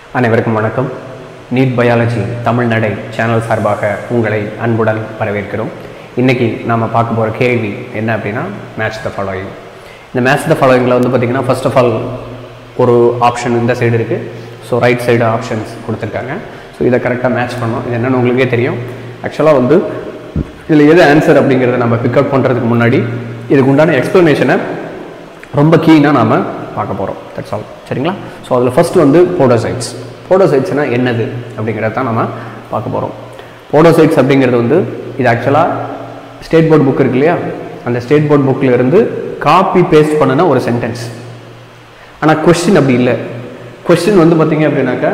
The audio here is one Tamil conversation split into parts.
அனைவருக்கும் வணக்கம். நீட் பயாலஜி தமிழ்நடை சேனல் சார்பாக உங்களை அன்புடன் வரவேற்கிறோம். இன்றைக்கி நாம் பார்க்க போகிற கேள்வி என்ன அப்படின்னா, மேட்ச் த ஃபாலோயிங். இந்த மேட்ச் த ஃபாலோயிங்கில் வந்து பார்த்திங்கன்னா, ஃபர்ஸ்ட் ஆஃப் ஆல் ஒரு ஆப்ஷன் இந்த சைடு இருக்குது. ஸோ ரைட் சைடு ஆப்ஷன்ஸ் கொடுத்துருக்காங்க. ஸோ இதை கரெக்டாக மேட்ச் பண்ணோம். இது என்னென்னு உங்களுக்கே தெரியும். ஆக்சுவலாக வந்து இதில் எது ஆன்சர் அப்படிங்கிறத நம்ம பிக்கப் பண்ணுறதுக்கு முன்னாடி இதுக்கு உண்டான எக்ஸ்ப்ளனேஷனை ரொம்ப கீனாக நாம் பார்க்க போகிறோம். That's all. சரிங்களா? ஸோ அதில் ஃபஸ்ட்டு வந்து போடோசைட்ஸ். போடோசைட்ஸ்னால் என்னது அப்படிங்கிறத தான் நம்ம பார்க்க போகிறோம். போடோசைட்ஸ் அப்படிங்கிறது வந்து இது ஆக்சுவலாக ஸ்டேட் போர்ட் புக் இருக்கு இல்லையா, அந்த ஸ்டேட் போர்ட் புக்கில் இருந்து காப்பி பேஸ்ட் பண்ணின ஒரு சென்டென்ஸ். ஆனால் கொஸ்டின் அப்படி இல்லை. கொஸ்டின் வந்து பார்த்திங்க அப்படின்னாக்கா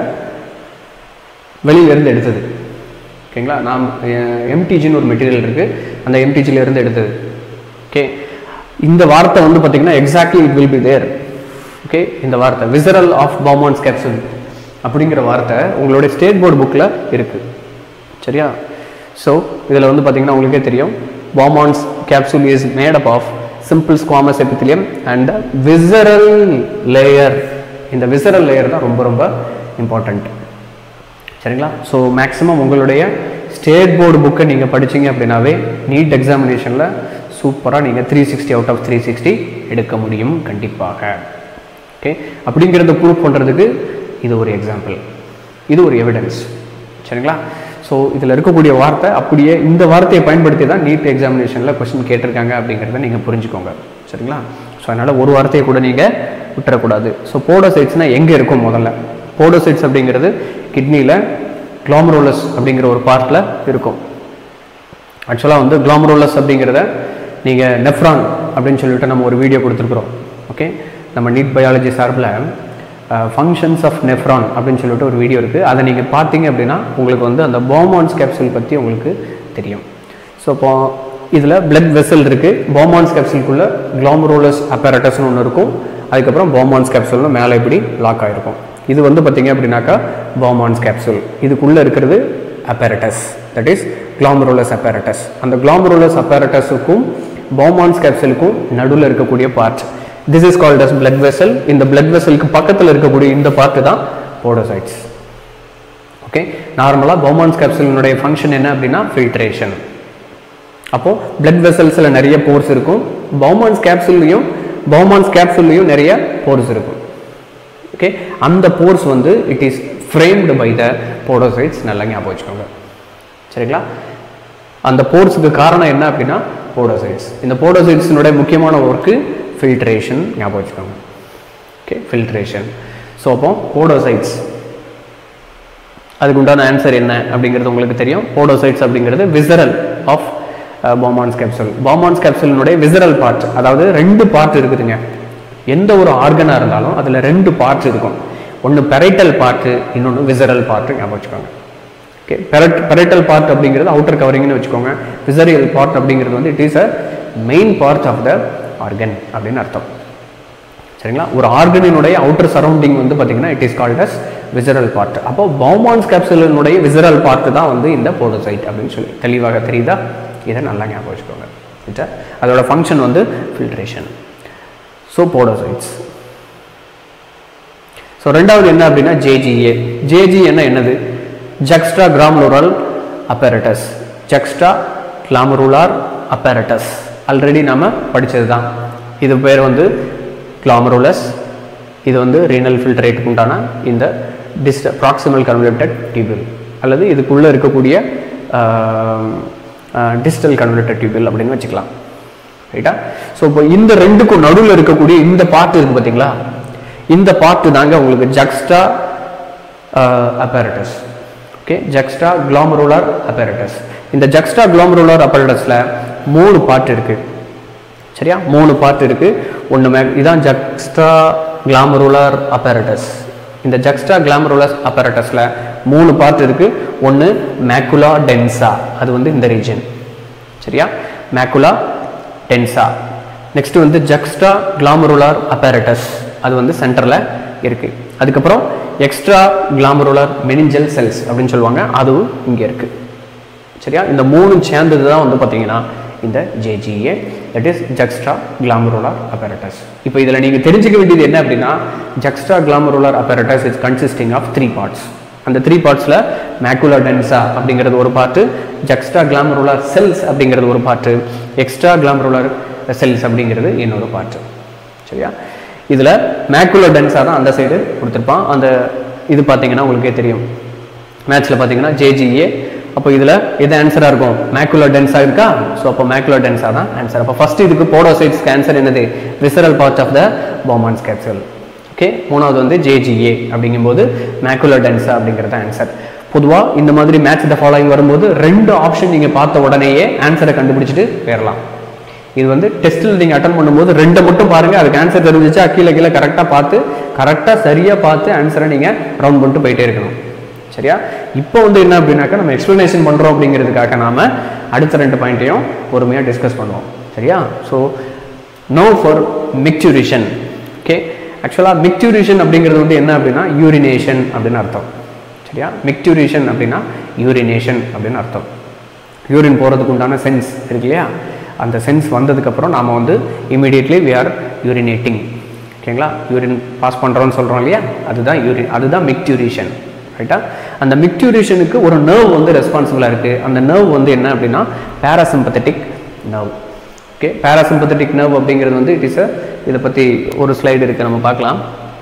வெளியிலேருந்து எடுத்தது. ஓகேங்களா? நாம் எம்டிஜின்னு ஒரு மெட்டீரியல் இருக்குது, அந்த எம்டிஜிலேருந்து எடுத்தது. ஓகே, இந்த வார்த்தை வந்து பார்த்திங்கன்னா exactly it will be there. Okay, இந்த வார்த்தை விசரல் ஆஃப் பாமான்ஸ் கேப்சூல் அப்படிங்கிற வார்த்தை உங்களுடைய ஸ்டேட் போர்டு புக்கில் இருக்குது. சரியா? ஸோ இதில் வந்து பார்த்திங்கன்னா உங்களுக்கே தெரியும், Bowman's capsule is made up of simple squamous epithelium and visceral layer. இந்த விசரல் லேயர் தான் ரொம்ப ரொம்ப இம்பார்ட்டண்ட். சரிங்களா? ஸோ மேக்ஸிமம் உங்களுடைய ஸ்டேட் போர்டு புக்கை நீங்கள் படித்தீங்க அப்படின்னாவே நீட் எக்ஸாமினேஷனில் சூப்பராக நீங்கள் 360 அவுட் ஆஃப் 360 எடுக்க முடியும் கண்டிப்பாக. ஓகே, அப்படிங்கிறத ப்ரூவ் பண்ணுறதுக்கு இது ஒரு எக்ஸாம்பிள், இது ஒரு எவிடன்ஸ். சரிங்களா? ஸோ இதில் இருக்கக்கூடிய வார்த்தை அப்படியே இந்த வார்த்தையை பயன்படுத்தி தான் நீட் எக்ஸாமினேஷனில் கொஸ்டின் கேட்டிருக்காங்க அப்படிங்கிறத நீங்கள் புரிஞ்சுக்கோங்க. சரிங்களா? ஸோ அதனால் ஒரு வார்த்தையை கூட நீங்கள் விட்டுறக்கூடாது. ஸோ போடோசைட்ஸ்னால் எங்கே இருக்கும்? முதல்ல போடோசைட்ஸ் அப்படிங்கிறது கிட்னியில் குளோமருலஸ் அப்படிங்கிற ஒரு பார்ட்டில் இருக்கும். ஆக்சுவலாக வந்து குளோமருலஸ் அப்படிங்கிறத நீங்கள் நெஃப்ரான் அப்படின்னு சொல்லிட்டு நம்ம ஒரு வீடியோ கொடுத்துருக்குறோம். ஓகே, நம்ம நீட் பயாலஜி சார்பில் ஃபங்க்ஷன்ஸ் ஆஃப் நெஃப்ரான் அப்படின்னு சொல்லிட்டு ஒரு வீடியோ இருக்குது. அதை நீங்கள் பார்த்தீங்க அப்படின்னா உங்களுக்கு வந்து அந்த பாமான்ஸ் கேப்சூல் பற்றி உங்களுக்கு தெரியும். ஸோ இப்போ இதில் பிளட் வெசல் இருக்குது. பாமான்ஸ் கேப்சூலுக்குள்ளே குளோமருலஸ் அப்பேரட்டஸ்னு ஒன்று இருக்கும். அதுக்கப்புறம் பாமான்ஸ் கேப்சூல்னு மேலே இப்படி லாக் ஆகிருக்கும். இது வந்து பார்த்திங்க அப்படின்னாக்கா பாமான்ஸ் கேப்சூல். இதுக்குள்ளே இருக்கிறது apparatus, that is glomerulus apparatus. அந்த குளோமருலஸ் அப்பேரட்டஸுக்கும் பாமான்ஸ் கேப்சூலுக்கும் நடுவில் இருக்கக்கூடிய part, this is called as blood vessel. இந்த பிளட் வெசலுக்கு பக்கத்தில் இருக்கக்கூடிய இந்த பார்ட்டு தான் போடோசைட்ஸ். ஓகே, நார்மலாக பாமான்ஸ் கேப்சூலினுடைய ஃபங்க்ஷன் என்ன அப்படின்னா ஃபில்ட்ரேஷன். அப்போது பிளட் வெசல்ஸில் நிறைய போர்ஸ் இருக்கும், பாமான்ஸ் கேப்சூல்லையும் நிறைய போர்ஸ் இருக்கும். ஓகே, அந்த போர்ஸ் வந்து it is framed by the podocytes. நல்லா ஞாபகம் வச்சுக்கோங்க. சரிங்களா? அந்த போர்ஸுக்கு காரணம் என்ன அப்படின்னா போடோசைட்ஸ். இந்த போடோசைட்ஸினுடைய முக்கியமான ஒர்க்கு ஃபில்ட்ரேஷன். ஞாபகம் வச்சுக்கோங்க. Okay, filtration. ஸோ அப்போ போடோசைட்ஸ் அதுக்கு உண்டான ஆன்சர் என்ன அப்படிங்கிறது உங்களுக்கு தெரியும். போடோசைட்ஸ் அப்படிங்கிறது visceral of Bowman's capsule. Bowman's கேப்சூலினுடைய விசரல் பார்ட், அதாவது 2 பார்ட் இருக்குதுங்க. எந்த ஒரு ஆர்கனாக இருந்தாலும் அதில் 2 பார்ட்ஸ் இருக்கும். ஒன்று பெரைட்டல் பார்ட்டு, இன்னொன்று விசரல் பார்ட்டு. ஞாபகம் வச்சுக்கோங்க. ஓகே, பெரைட்டல் பார்ட் அப்படிங்கிறது அவுட்டர் கவரிங்னு வச்சுக்கோங்க. விசரல் பார்ட் அப்படிங்கிறது வந்து it is a main part of the organ அப்படின்னு அர்த்தம். சரிங்களா? ஒரு ஆர்கனினுடைய அவுட்டர் சரௌண்டிங் வந்து பார்த்தீங்கன்னா it is called as visceral part. அப்போ பாமான்ஸ் கேப்சூலினுடைய விசரல் பார்ட் தான் வந்து இந்த போடோசைட் அப்படின்னு சொல்லி தெளிவாக தெரியுதா? இதை நல்லா ஞாபகம் வச்சுக்கோங்க. ரைட்டா? அதோட ஃபங்க்ஷன் வந்து ஃபில்ட்ரேஷன். So podocytes. ஸோ ரெண்டாவது என்ன அப்படின்னா ஜேஜிஏ. ஜேஜிஏன்னா என்னது? Juxtaglomerular apparatus. Juxtaglomerular apparatus already நாம் படித்தது தான். இது பேர் வந்து கிளாமருலஸ். இது வந்து ரீனல் ஃபில்ட்ரேட்டுக்கு உண்டான இந்த ப்ராக்சிமல் கன்வல்யூட்டட் டியூபிள், அல்லது இதுக்குள்ளே இருக்கக்கூடிய டிஸ்டல் கன்வல்யூட்டட் டியூபிள் அப்படின்னு வச்சுக்கலாம். ரைட்டா? ஸோ இப்போ இந்த 2க்கும் நடுவில் இருக்கக்கூடிய இந்த பார்ட் இருக்குது பார்த்தீங்களா, இந்த பார்ட்டு தாங்க உங்களுக்கு ஜக்ஸ்ட்ரா அப்பேரட்டஸ். Okay, ஜக்ஸ்ட்ரா glomerular அப்பேரட்டஸ். இந்த ஜக்ஸ்ட்ரா கிளாமருலர் அப்பேரட்டஸில் 3 பார்ட் இருக்குது. சரியா? 3 பார்ட் இருக்குது. ஒன்று இதான் ஜக்ஸ்ட்ரா கிளாமருலர் அப்பேரட்டஸ். இந்த ஜக்ஸ்ட்ரா கிளாமருலர் அப்பேரட்டஸில் 3 பார்ட் இருக்குது. ஒன்று மேக்குலா டென்சா, அது வந்து இந்த ரீஜன். சரியா? மேக்குலா டென்சா. நெக்ஸ்ட் வந்து ஜக்ஸ்ட்ரா கிளாமருலர் அப்பேரட்டஸ், அது வந்து சென்டரில் இருக்குது. அதுக்கப்புறம் எக்ஸ்ட்ரா கிளாமருலர் மெனிஞ்சல் செல்ஸ் அப்படின்னு சொல்லுவாங்க, அதுவும் இங்கே இருக்குது. சரியா? இந்த 3 சேர்ந்தது தான் வந்து பார்த்தீங்கன்னா இந்த JGA, that is juxtaglomerular apparatus. இப்போ இதில் நீங்கள் தெரிஞ்சுக்க வேண்டியது என்ன அப்படின்னா juxtaglomerular apparatus is consisting of 3 parts. அந்த 3 பார்ட்ஸில் மேக்குலா டென்சா அப்படிங்கிறது ஒரு பார்ட்டு, ஜக்ஸ்டாக்ளாமருலர் செல்ஸ் அப்படிங்கிறது ஒரு பார்ட்டு, எக்ஸ்ட்ராக்ளாமருலர் செல்ஸ் அப்படிங்கிறது இன்னொரு பார்ட்டு. சரியா? இதில் மேக்குலா டென்சா தான் அந்த சைடு கொடுத்துருப்பான். அந்த இது பார்த்தீங்கன்னா உங்களுக்கே தெரியும், மேட்ச்சில் பார்த்தீங்கன்னா JGA. அப்போ இதில் எது ஆன்சராக இருக்கும்? மேக்குலா டென்சா இருக்கா? ஸோ அப்போ மேக்குலா டென்சா தான் ஆன்சர். அப்போ ஃபஸ்ட்டு இதுக்கு போடோசைட்ஸ்க்கு ஆன்சர் என்னது? Visceral part of the Bowman's capsule. Okay, மூணாவது வந்து JGA அப்படிங்கும்போது மேக்குலா டென்சா அப்படிங்கிறது ஆன்சர். பொதுவாக இந்த மாதிரி மேட்ச் த ஃபாலோயிங் வரும்போது 2 ஆப்ஷன் நீங்கள் பார்த்த உடனேயே ஆன்சரை கண்டுபிடிச்சிட்டு போயிடலாம். இது வந்து டெஸ்ட்டில் நீங்கள் அட்டன் பண்ணும்போது 2 மட்டும் பாருங்கள், அதுக்கு ஆன்சர் தெரிஞ்சிச்சா கீழே கரெக்டாக பார்த்து கரெக்டாக சரியாக பார்த்து ஆன்சரை நீங்கள் ரவுண்ட் பண்ணிட்டு போயிட்டே இருக்கணும். சரியா? இப்போ வந்து என்ன அப்படின்னாக்கா நம்ம எக்ஸ்ப்ளனேஷன் பண்ணுறோம் அப்படிங்கிறதுக்காக நாம் அடுத்த 2 பாயிண்ட்டையும் பொறுமையாக டிஸ்கஸ் பண்ணுவோம். சரியா? So now for micturition. Okay, ஆக்சுவலாக மிக்சுரேஷன் அப்படிங்கிறது வந்து என்ன அப்படின்னா யூரினேஷன் அப்படின்னு அர்த்தம். சரியா? மிக்சுரேஷன் அப்படின்னா யூரினேஷன் அப்படின்னு அர்த்தம். யூரின் போகிறதுக்கு உண்டான சென்ஸ் இருக்கு இல்லையா, அந்த சென்ஸ் வந்ததுக்கப்புறம் நாம் வந்து இமீடியட்லி வி ஆர் யூரினேட்டிங். ஓகேங்களா? யூரின் பாஸ் பண்ணுறோன்னு சொல்கிறோம் இல்லையா, அதுதான் மிக்சுரேஷன். ரைட்டா? அந்த மிக்சுரேஷனுக்கு ஒரு நர்வ் வந்து ரெஸ்பான்சிபிளாக இருக்குது. அந்த நர்வ் வந்து என்ன அப்படின்னா parasympathetic nerve. Okay, parasympathetic nerve அப்படிங்கிறது வந்து இட் இஸ் இதை பற்றி ஒரு ஸ்லைடு இருக்குது, நம்ம பார்க்கலாம்.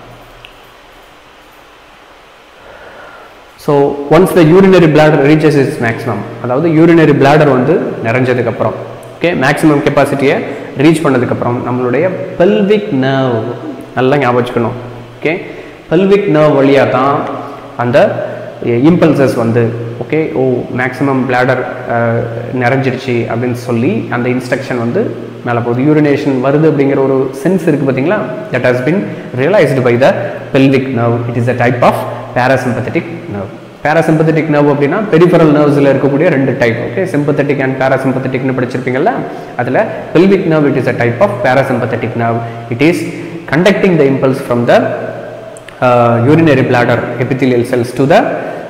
So once the urinary bladder reaches its maximum, அதாவது யூரினரி பிளாடர் வந்து நிறைஞ்சதுக்கப்புறம், ஓகே, மேக்ஸிமம் கெப்பாசிட்டியை ரீச் பண்ணதுக்கப்புறம் நம்மளுடைய பெல்விக் நர்வ் நல்லா ஞாபகம் வச்சுக்கணும். ஓகே, பெல்விக் நர்வ் வழியாக தான் அந்த இம்பல்சஸ் வந்து ஓகே மேக்ஸிமம் பிளாடர் நிறைஞ்சிருச்சு அப்படின்னு சொல்லி அந்த இன்ஸ்ட்ரக்ஷன் வந்து மேலே போகுது. யூரினேஷன் வருது அப்படிங்கிற ஒரு சென்ஸ் இருக்குது பார்த்தீங்களா, that has been realised by the pelvic nerve. It is a type of parasympathetic nerve. Parasympathetic nerve அப்படின்னா பெரிஃபரல் நர்வ்ஸில் இருக்கக்கூடிய 2 டைப். ஓகே, சிம்பத்தட்டிக் அண்ட் பேராசிம்பத்தட்டிக்னு படிச்சிருப்பீங்கல்ல, அதில் pelvic nerve it is a type of parasympathetic nerve. It is conducting the impulse from the urinary bladder epithelial cells to the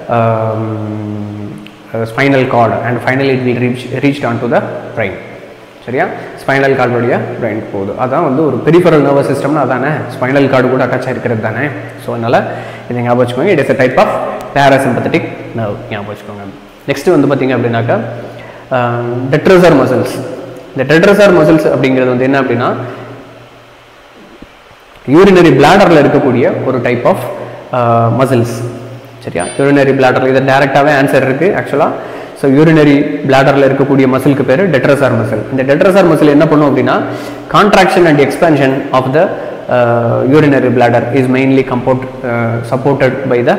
spinal cord and finally it will reach down to the brain. சரியா? ஸ்பைனல் கார்டு வழியா பிரெயின் போகுது. அதான் வந்து ஒரு பெரிஃபரல் நர்வஸ் சிஸ்டம்னா அதானே, ஸ்பைனல் கார்டு கூட அட்டாச் இருக்கிறது தானே. ஸோ அதனால் இதை ஞாபகம் வச்சுக்கோங்க. It is a type of parasympathetic nerve. ஞாபகம் வச்சுக்கோங்க. நெக்ஸ்ட் வந்து பார்த்தீங்க அப்படின்னாக்கா டெட்ரஸார் மசில்ஸ். இந்த டெட்ரஸார் மசில்ஸ் அப்படிங்கிறது வந்து என்ன அப்படின்னா யூரினரி பிளாடரில் இருக்கக்கூடிய ஒரு டைப் ஆஃப் மசில்ஸ். சரியா? யூரினரி பிளாடரில் இதை டைரெக்டாகவே ஆன்சர் இருக்குது ஆக்சுவலாக. ஸோ யூரினரி பிளாடரில் இருக்கக்கூடிய மசிலுக்கு பேர் டெட்ரஸார் மசில். இந்த டெட்ரஸார் மசில் என்ன பண்ணும் அப்படின்னா contraction and expansion of the urinary bladder is mainly supported by the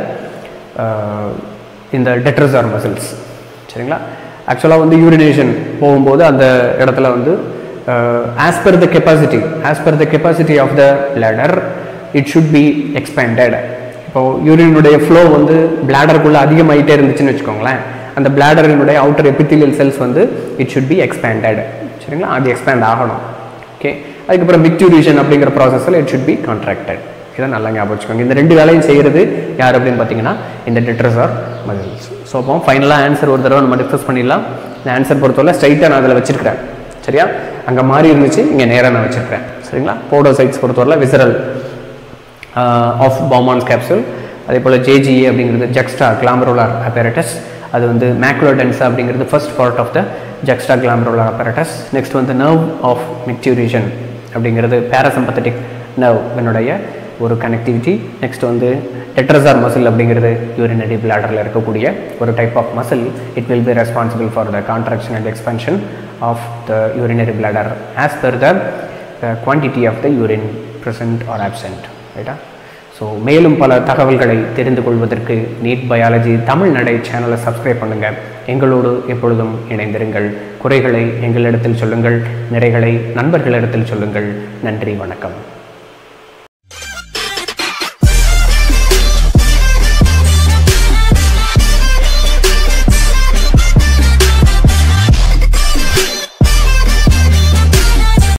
இந்த டெட்ரஸார் மசில்ஸ். சரிங்களா? ஆக்சுவலாக வந்து யூரினேஷன் போகும்போது அந்த இடத்துல வந்து as per the capacity of the bladder it should be expanded. இப்போ யூரினுடைய ஃப்ளோ வந்து பிளாடருக்குள்ளே அதிகமாகிட்டே இருந்துச்சுன்னு வச்சுக்கோங்களேன், அந்த பிளாடரினுடைய அவுட்டர் எபித்திலியல் செல்ஸ் வந்து இட் ஷுட் பி எக்ஸ்பேண்டட். சரிங்களா? அது எக்ஸ்பேண்ட் ஆகணும். ஓகே, அதுக்கப்புறம் மிக்சுரேஷன் அப்படிங்கிற ப்ராசஸில் இட் ஷுட் பி கான்ட்ராக்டட். இதை நல்லா ஞாபகம் வச்சுக்கோங்க. இந்த 2 வேலையும் செய்கிறது யார் அப்படின்னு பார்த்தீங்கன்னா இந்த டெட்ரஸார் மசில்ஸ். ஸோ அப்போ ஃபைனலாக ஆன்சர் ஒரு தடவை நம்ம டிஸ்கஸ் பண்ணிடலாம். இந்த ஆன்சர் பொறுத்தவரை ஸ்ட்ரைட்டாக நான் அதில் வச்சிருக்கிறேன். சரியா? அங்கே மாறி இருந்துச்சு, இங்கே நேராக நான் வச்சுருக்கேன். சரிங்களா? போடோசைட்ஸ் பொறுத்தவரை விசரல் ஆஃப் பாமான்ஸ் கேப்சூல். அதே போல் JGA அப்படிங்கிறது ஜக்ஸ்டாக்ளாமருலர் அப்பேரட்டஸ். அது வந்து மேக்குலா டென்சா அப்படிங்கிறது first part of the juxtaglomerular apparatus. Next வந்து நர்வ் ஆஃப் மிக்சுரேஷன் அப்படிங்கிறது பேராசிம்பத்தட்டிக் நர்வ் என்னுடைய ஒரு கனெக்டிவிட்டி. நெக்ஸ்ட் வந்து டெட்ரஸார் மசில் அப்படிங்கிறது யூரினரி பிளாடரில் இருக்கக்கூடிய ஒரு type of muscle. It will be responsible for the contraction and expansion of the urinary bladder as per the quantity of the urine present or absent. ரைட்டா? ஸோ மேலும் பல தகவல்களை தெரிந்து கொள்வதற்கு நீட் பயாலஜி தமிழ் நடை சேனலை சப்ஸ்கிரைப் பண்ணுங்கள். எங்களோடு எப்பொழுதும் இணைந்திருங்கள். குறைகளை எங்களிடத்தில் சொல்லுங்கள், நிறைகளை நண்பர்களிடத்தில் சொல்லுங்கள். நன்றி, வணக்கம்.